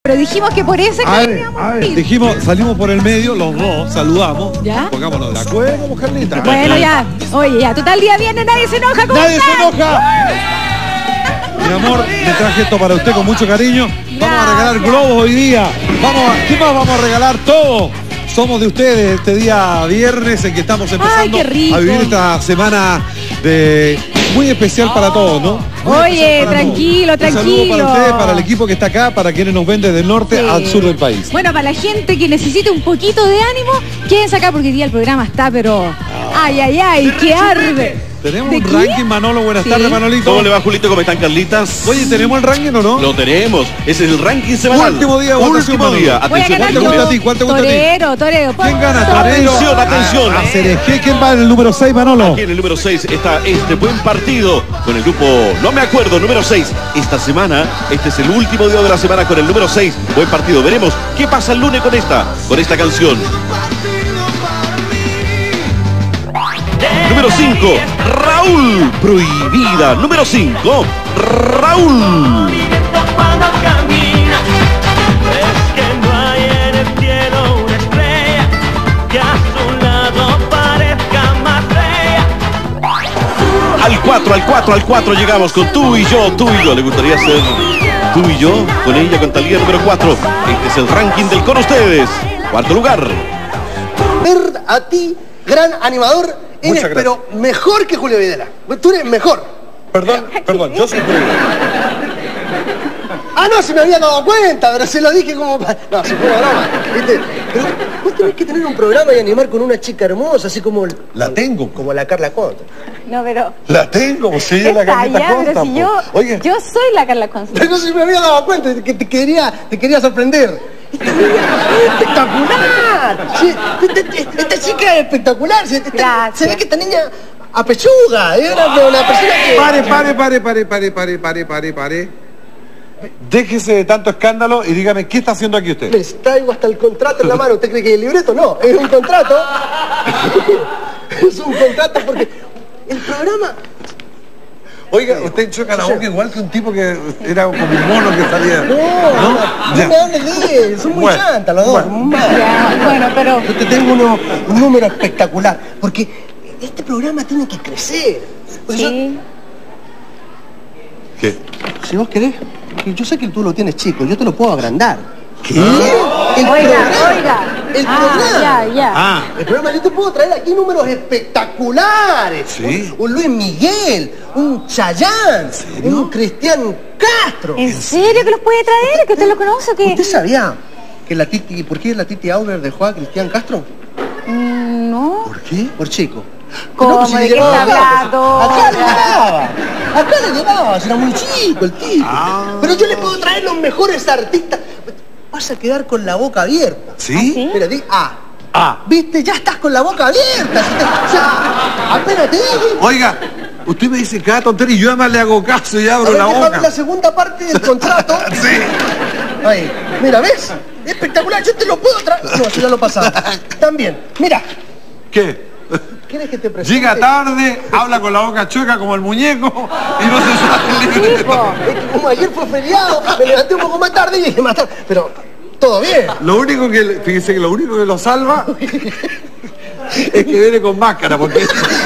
Pero dijimos que por ese dijimos, salimos por el medio, los dos, saludamos. ¿Ya? Pongámonos de acuerdo, mujerlita. Bueno, ya. Oye, ya. Total día viene, nadie se enoja. ¿Cómo ¡Nadie están? se enoja! Mi amor, le traje esto para usted con mucho cariño. Vamos a regalar globos hoy día. ¿Qué más vamos a regalar? Todo. Somos de ustedes este día viernes en que estamos empezando a vivir esta semana muy especial para todos, ¿no? Oye, tranquilo, tranquilo. Un saludo para ustedes, para el equipo que está acá, para quienes nos ven desde el norte al sur del país. Bueno, para la gente que necesite un poquito de ánimo, quédense acá porque hoy día el programa está, pero... ¡Ay, ay, ay! ¡Qué arde! Tenemos un ranking, Manolo. Buenas tardes, Manolito. ¿Cómo le va, Julito? ¿Cómo están, Carlitas? Oye, ¿tenemos el ranking o no? Lo tenemos. Ese es el ranking semanal. Último día de votación. Último día. Atención. ¿Cuál te gusta a ti? ¿Cuál te gusta a ti? Torero. ¿Quién gana? Torero. Atención, atención. ¿Quién va en el número 6, Manolo? Aquí en el número 6 está este buen partido con el grupo, no me acuerdo, número 6. Esta semana, este es el último día de la semana con el número 6. Buen partido. Veremos qué pasa el lunes con esta canción. Número 5, Raúl, Prohibida. Número 5, Raúl. Al 4 llegamos con tú y yo. ¿Le gustaría ser tú y yo? Con ella, con Talía, número 4. Este es el ranking del con ustedes. Cuarto lugar. Ver a ti, gran animador, eres pero mejor que Julio Videla. Tú eres mejor. Perdón, yo soy Julio. Ah, no, se me había dado cuenta, pero se lo dije como... No, se fue una broma, ¿viste? Pero vos tenés que tener un programa y animar con una chica hermosa, así como... La tengo. Como la Carla Conte. No, pero... La tengo, sí, la Carlita Costa. Pero si yo soy la Carla Conte. Pero se me había dado cuenta que te quería sorprender. Esta niña es espectacular. Sí, esta chica es espectacular. Se ve que esta niña apechuga. Es una persona que... Pare. Déjese de tanto escándalo y dígame, ¿qué está haciendo aquí usted? Les traigo hasta el contrato en la mano. ¿Usted cree que es el libreto? No, es un contrato. Es un contrato porque el programa... Oiga, usted choca la boca igual que un tipo que era como un mono que salía. No me hables de él, son muy chantas los dos. Bueno, pero... Yo te tengo un número espectacular, porque este programa tiene que crecer. Sí. ¿Qué? Si vos querés, yo sé que tú lo tienes chico, yo te lo puedo agrandar. ¿Qué? Oiga. El programa. Ya. El programa, yo te puedo traer aquí números espectaculares. ¿Sí? Un Luis Miguel, un Chayanne, un Cristian Castro. ¿En serio que los puede traer? ¿Que usted lo conoce o qué? ¿Usted sabía que la Titi, por qué la Titi Auber dejó a Cristian Castro? No. ¿Por qué? Por chico. ¿Cómo? No, pues, ¿De qué está hablando? Acá le llegaba, era muy chico el tipo. Pero yo le puedo traer los mejores artistas. Vas a quedar con la boca abierta. ¿Sí? Pero di ¿viste? Ya estás con la boca abierta. O sea, apenas te dije. Oiga, usted me dice cada tontería y yo además le hago caso y abro la boca. La segunda parte del contrato. Sí. Ahí, mira, ¿ves? Espectacular, yo te lo puedo traer. No, eso ya lo pasaba. También, mira. ¿Qué? ¿Quieres que te presente? Llega tarde, habla con la boca chueca como el muñeco y no se sabe el libreto. Es que como ayer fue feriado, me levanté un poco más tarde y llegué más tarde. Pero todo bien. Lo único que, fíjese que lo único que lo salva es que viene con máscara, porque...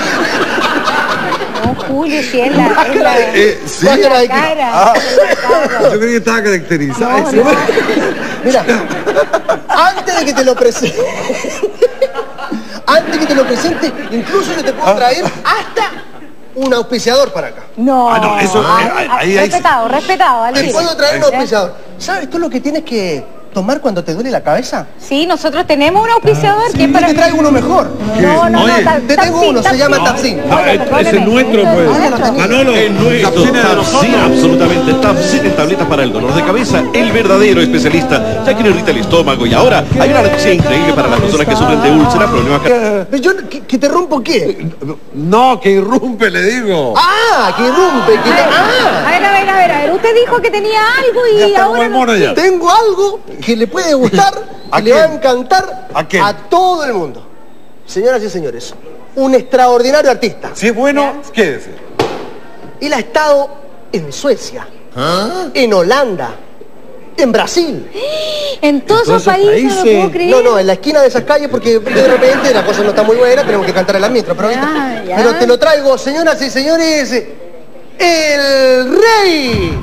No, Julio, si es la... ¿sí? Máscara de cara. Yo creí que estaba caracterizada. No. Mira, antes de que te lo presente... Antes que te lo presente, incluso yo te puedo traer hasta un auspiciador para acá. No. Eso... Respetado, al Te tiro. puedo traer un auspiciador. ¿Sabes tú lo que tienes que tomar cuando te duele la cabeza? Sí, nosotros tenemos un auspiciador que es para... Te traigo uno mejor. No. Oye, te tengo uno, se llama Tapsin. Ese es nuestro, pues. Manolo, Es nuestro Tapsin, absolutamente. Tapsin en tabletas para el dolor de cabeza, el verdadero especialista, ya que no irrita el estómago. Y ahora hay una noticia increíble para las personas que sufren de úlcera, problemas... Yo, ¿que te rompo qué? No, que irrumpe, le digo. Que irrumpe, que... A ver, usted dijo que tenía algo y Ya está como ahora el mono ya. Tengo algo que le puede gustar, ¿A que le va a quién? encantar ¿A quién? a todo el mundo. Señoras y señores, un extraordinario artista. Si es bueno, quédese. Él ha estado en Suecia, en Holanda, En Brasil. En todos esos países, no lo puedo creer. No, en la esquina de esas calles, porque de repente la cosa no está muy buena, tenemos que cantar en la metro. Pero, pero te lo traigo, señoras y señores, el rey.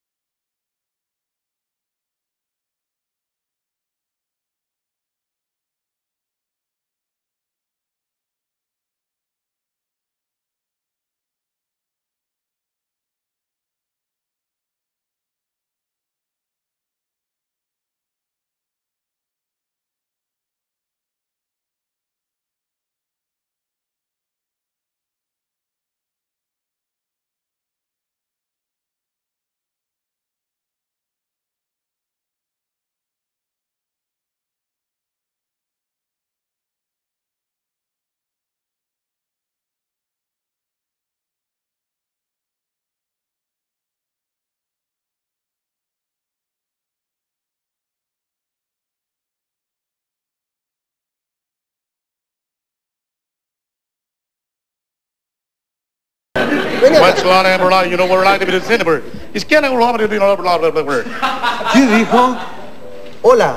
What's going on? You know we're like to be the cinema. It's kind of blah blah blah blah blah. ¿Qué dijo? Hola.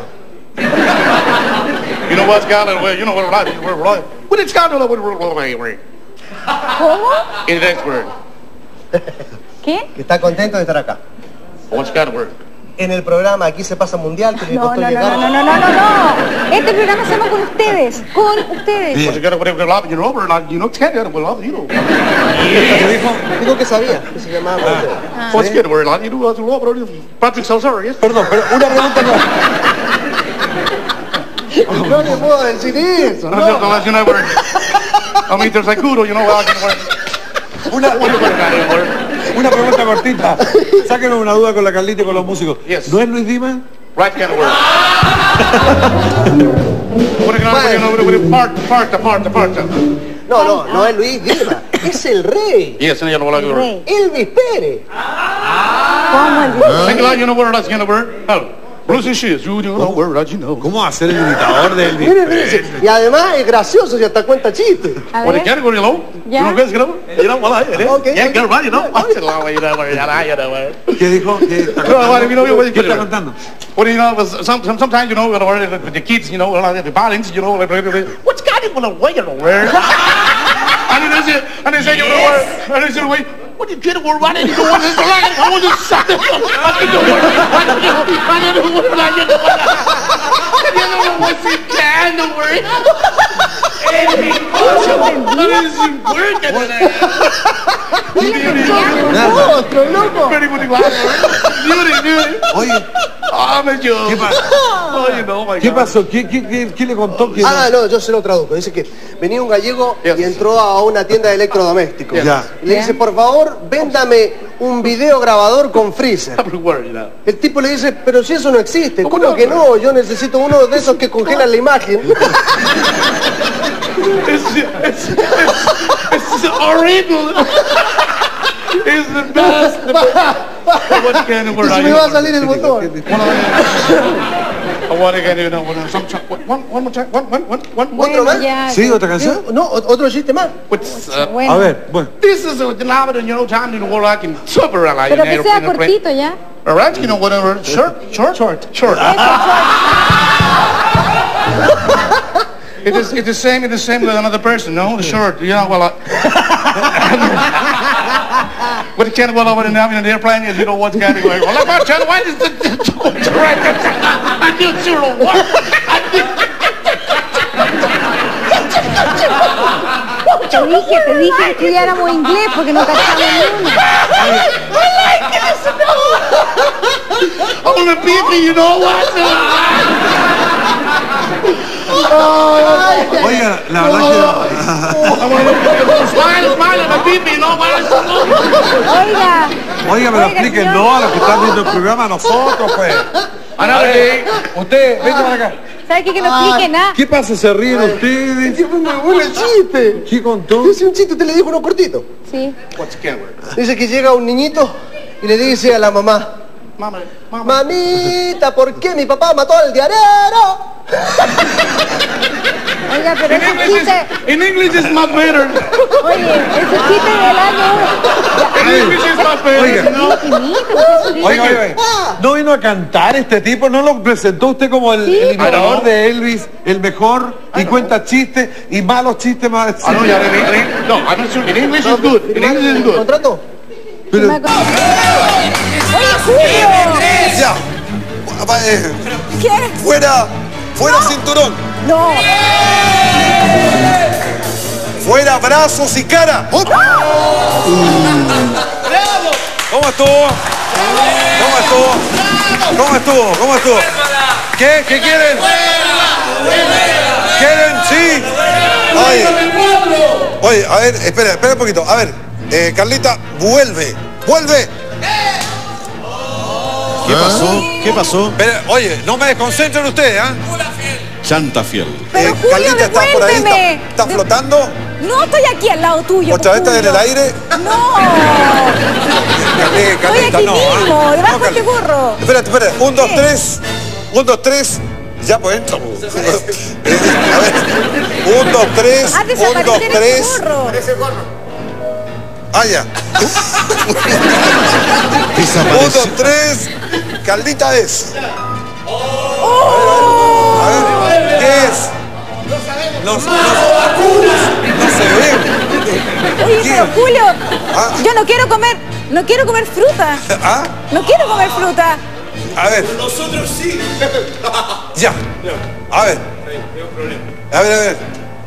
You know what's going on? You know we're like what it's got to do with ¿Cómo? in the next word. ¿Qué? Que está contento de estar acá. What's got to word? En el programa Aquí se pasa mundial, que le No. costó llegar. Este programa se llama Con Ustedes. Con Ustedes. What's got to whatever you know we're not you know can't get well you know. ¿Qué dijo? Digo que sabía que se llamaba Con Ustedes. What's good we're not you know what's wrong Patrick Salazar yes. Perdón, pero una pregunta no. No le puedo decir eso, No you know we're I mean there's like kudo you know I can wear. Una pregunta cortita. Sáquenos una duda con la Carlita y con los músicos. Yes. ¿No es Luis Dimas? Right kind of word. Part. No es Luis Dimas. Es el rey. Yes, and you know what I Rey. Elvis Pérez. ¿Cómo el rey? Think like you know where that's kind of word. Blues and shit, you know where that you know. ¿Cómo va a ser el imitador de Elvis? Mire. Y además es gracioso y hasta cuenta chistes. A What the ver. category low? Yeah. You know guys, you know what I Okay. Yeah, get right, you know. What's it long way you know where you know. ¿Qué dijo? ¿Qué está No, contando? you know, ¿Qué está contando? What do you know? Sometimes you know with the kids, you know, the parents, you know, what's got it with a way you know where? And they say you know where? And they say wait. What you get over right? You know what is right? I want to shut the fuck up. You know what's in can the word? Otro, loco. Oye, ¿qué pasó? ¿Qué le contó? No, yo se lo traduzco. Dice que venía un gallego y entró a una tienda de electrodomésticos. Ya. Y le dice, por favor, véndame un video grabador con freezer. El tipo le dice, pero si eso no existe. ¿Cómo que no? Yo necesito uno de esos que congelan la imagen. It's horrible. It's the best. What kind of word? Y se me va a salir el botón. What again? You know, one more time. One. ¿Otro más? Ya. ¿Sí? ¿Otra canción? No, otro chiste más. Bueno. A ver, bueno. This is a phenomenon, you know, time in the world I can super like Pero que sea cortito ya. All right, you know, whatever. Short. It's the same with another person, no? The short, yeah, well, what kind of well over in the airplane is, you know, what's kind of going on. Well, I'm trying why is the right? I do zero what? Te dije que estudiáramos inglés porque no cachamos ni una. I'm gonna repeat me, you know what? Oiga, la verdad Smile, repeat me, you know what? Oiga. que... Oiga, me lo expliquen, no, a los que están viendo el programa, a nosotros, pues. Another day. Usted, vente para acá. ¿Sabe qué? Que no explique nada. ¿Qué pasa? ¿Se ríen ustedes? Fue muy bueno el chiste. ¿Qué contó? Dice un chiste, usted le dijo uno cortito. Sí. What's the word? Dice que llega un niñito y le dice a la mamá, Mama. Mamita, ¿por qué mi papá mató al diarero? Oiga, pero ese chiste... In English is much better. Oye, ese chiste del año... In English is much better. Oiga. You know? Oiga. ¿No vino a cantar este tipo? ¿No lo presentó usted como el imitador de Elvis, el mejor? Y cuenta chistes y malos chistes más. I know, yeah, no, I'm not sure. In English is good. In English is good. ¿Contrato? Pero, Oye, Julio. Ya. ¿Qué? Fuera cinturón. No. Fuera brazos y cara. ¡Up! ¿Cómo estuvo? ¿Cómo estuvo? ¿Qué quieren? ¿Quieren? Sí. Oye, a ver, espera un poquito. A ver, Carlita, vuelve. ¿Qué pasó? Espera, oye, no me desconcentren ustedes, ¿ah? Chanta fiel. Pero Julio, Carlita, ¿estás por ahí? devuélveme. ¿Estás flotando? No, estoy aquí al lado tuyo. ¿Otra vez estás en Julio. el aire? No. Carlita, Estoy aquí no. mismo, debajo de Carlita. este burro. Espérate. 1, 2, 3. 1, 2, 3. Ya, pues entra. A ver. 1, 2, 3. Haz 1, 2, desaparecer 3. ese burro. Ah, ya. 1, 2, 3. Carlita es. A ver. ¿Qué es? No se ve. Oye, pero Julio, Ah. yo no quiero comer fruta. ¿Ah? No quiero comer fruta. A ver. Nosotros sí. Ya. A ver. A ver.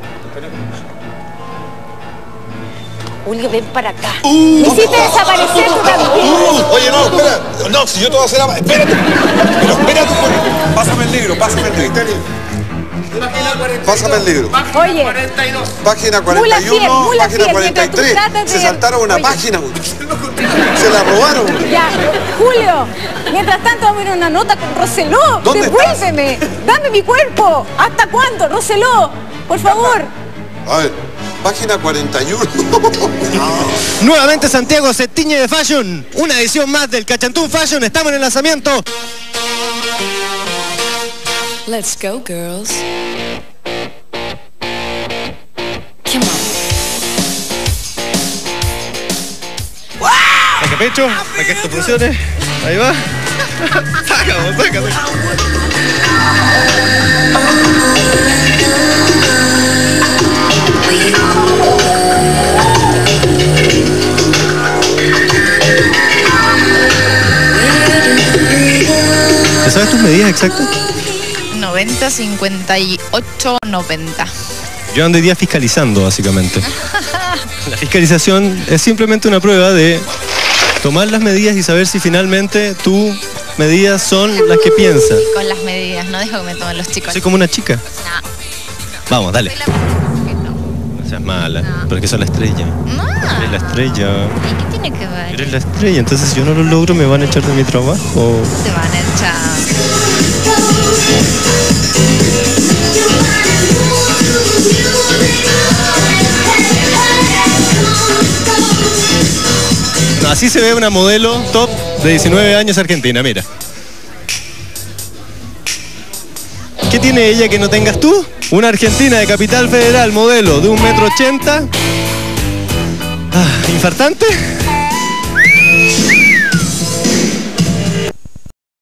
Julio, ven para acá. Me hiciste desaparecer tú también. Oye, no, espera. No, si yo te voy a hacer la... Espérate. Pero espérate. Pásame el libro. Pásame el libro. Oye, Página Mula 41, fiel, mula página fiel, mientras tú 43. tratas de- Se saltaron una Oye. página. Se la robaron. ya, Julio, mientras tanto vamos a ir a una nota con Roseló. ¿Dónde Devuélveme, dame mi cuerpo. ¿Hasta cuándo, Roseló? Por favor. A ver, página 41. Nuevamente Santiago se tiñe de Fashion, una edición más del Cachantún Fashion, estamos en el lanzamiento. Let's go, girls. Come on. Saca pecho, para que esto funcione. Ahí va. Sácalo. ¿Te sabes tus medidas exactas? 90, 58, 90. Yo ando hoy día fiscalizando, básicamente. La fiscalización es simplemente una prueba de tomar las medidas y saber si finalmente tus medidas son las que piensas. Con las medidas, no dejo que me tomen los chicos. Soy como una chica. No. Vamos, dale. No. No seas mala, No. porque soy la estrella. No. Eres la estrella. ¿Y qué tiene que ver? Eres la estrella, entonces si yo no lo logro me van a echar de mi trabajo. Te van a echar. No, así se ve una modelo top de 19 años argentina, mira. ¿Qué tiene ella que no tengas tú? Una argentina de Capital Federal, modelo de 1,80 m. ¿Infartante?